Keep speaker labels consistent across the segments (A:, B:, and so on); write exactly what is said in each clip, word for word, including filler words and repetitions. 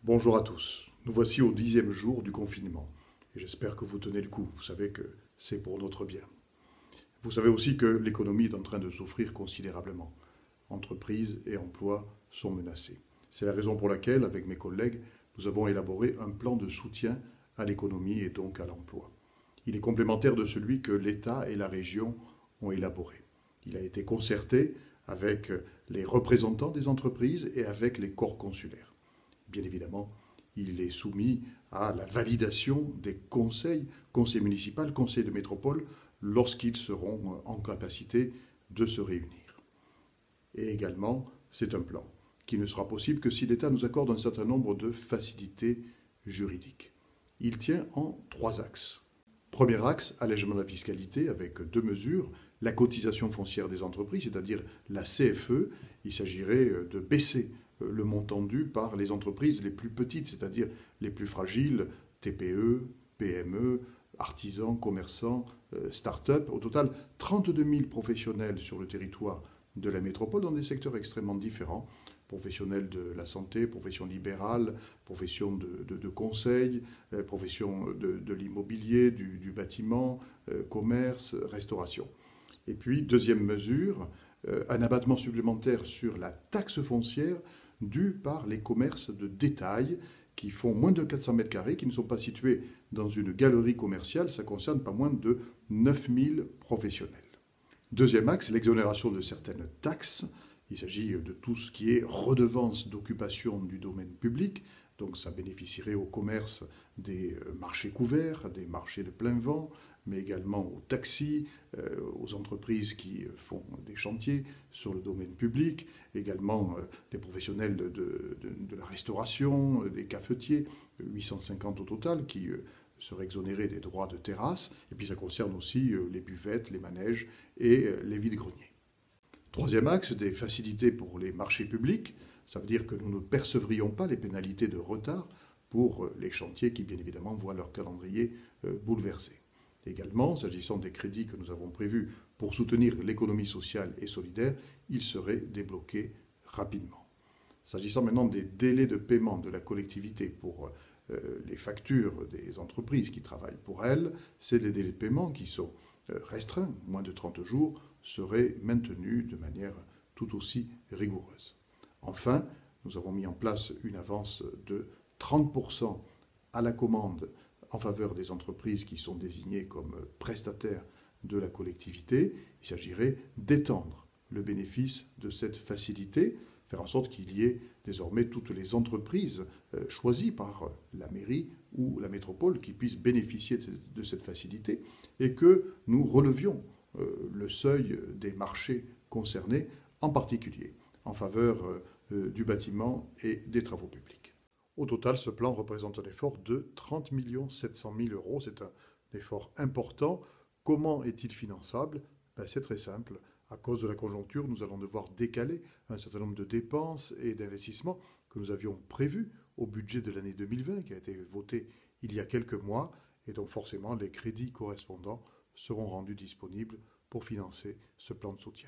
A: Bonjour à tous. Nous voici au dixième jour du confinement. Et j'espère que vous tenez le coup. Vous savez que c'est pour notre bien. Vous savez aussi que l'économie est en train de souffrir considérablement. Entreprises et emplois sont menacés. C'est la raison pour laquelle, avec mes collègues, nous avons élaboré un plan de soutien à l'économie et donc à l'emploi. Il est complémentaire de celui que l'État et la région ont élaboré. Il a été concerté avec les représentants des entreprises et avec les corps consulaires. Bien évidemment, il est soumis à la validation des conseils, conseils municipaux, conseils de métropole, lorsqu'ils seront en capacité de se réunir. Et également, c'est un plan qui ne sera possible que si l'État nous accorde un certain nombre de facilités juridiques. Il tient en trois axes. Premier axe, allègement de la fiscalité avec deux mesures. La cotisation foncière des entreprises, c'est-à-dire la C F E, il s'agirait de baisser le montant dû par les entreprises les plus petites, c'est-à-dire les plus fragiles, T P E, P M E, artisans, commerçants, start-up. Au total, trente-deux mille professionnels sur le territoire de la métropole dans des secteurs extrêmement différents. Professionnels de la santé, profession libérale, profession de, de, de conseil, euh, profession de, de l'immobilier, du, du bâtiment, euh, commerce, restauration. Et puis, deuxième mesure, euh, un abattement supplémentaire sur la taxe foncière due par les commerces de détail qui font moins de quatre cents mètres carrés, qui ne sont pas situés dans une galerie commerciale. Ça concerne pas moins de neuf mille professionnels. Deuxième axe, l'exonération de certaines taxes. Il s'agit de tout ce qui est redevance d'occupation du domaine public. Donc ça bénéficierait au commerce des marchés couverts, des marchés de plein vent, mais également aux taxis, euh, aux entreprises qui font des chantiers sur le domaine public, également euh, les professionnels de, de, de la restauration, des cafetiers, huit cent cinquante au total, qui euh, seraient exonérés des droits de terrasse. Et puis ça concerne aussi euh, les buvettes, les manèges et euh, les vides-greniers. Troisième axe, des facilités pour les marchés publics. Ça veut dire que nous ne percevrions pas les pénalités de retard pour les chantiers qui, bien évidemment, voient leur calendrier bouleversé. Également, s'agissant des crédits que nous avons prévus pour soutenir l'économie sociale et solidaire, ils seraient débloqués rapidement. S'agissant maintenant des délais de paiement de la collectivité pour les factures des entreprises qui travaillent pour elles, c'est des délais de paiement qui sont restreints, moins de trente jours, seraient maintenus de manière tout aussi rigoureuse. Enfin, nous avons mis en place une avance de trente pour cent à la commande en faveur des entreprises qui sont désignées comme prestataires de la collectivité. Il s'agirait d'étendre le bénéfice de cette facilité, faire en sorte qu'il y ait désormais toutes les entreprises choisies par la mairie ou la métropole qui puissent bénéficier de cette facilité et que nous relevions le seuil des marchés concernés, en particulier en faveur du bâtiment et des travaux publics. Au total, ce plan représente un effort de trente millions sept cent mille euros. C'est un effort important. Comment est-il finançable? Ben, c'est très simple. À cause de la conjoncture, nous allons devoir décaler un certain nombre de dépenses et d'investissements que nous avions prévus au budget de l'année deux mille vingt, qui a été voté il y a quelques mois, et donc forcément les crédits correspondants seront rendus disponibles pour financer ce plan de soutien.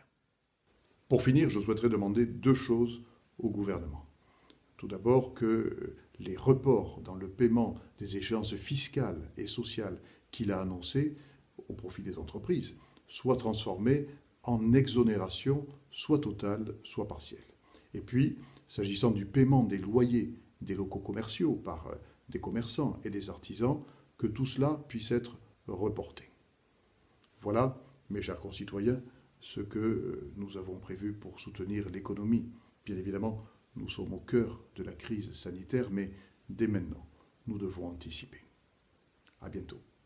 A: Pour finir, je souhaiterais demander deux choses au gouvernement. Tout d'abord, que les reports dans le paiement des échéances fiscales et sociales qu'il a annoncées au profit des entreprises soient transformés en exonération, soit totale, soit partielle. Et puis, s'agissant du paiement des loyers des locaux commerciaux par des commerçants et des artisans, que tout cela puisse être reporté. Voilà, mes chers concitoyens, ce que nous avons prévu pour soutenir l'économie. Bien évidemment, nous sommes au cœur de la crise sanitaire, mais dès maintenant, nous devons anticiper. À bientôt.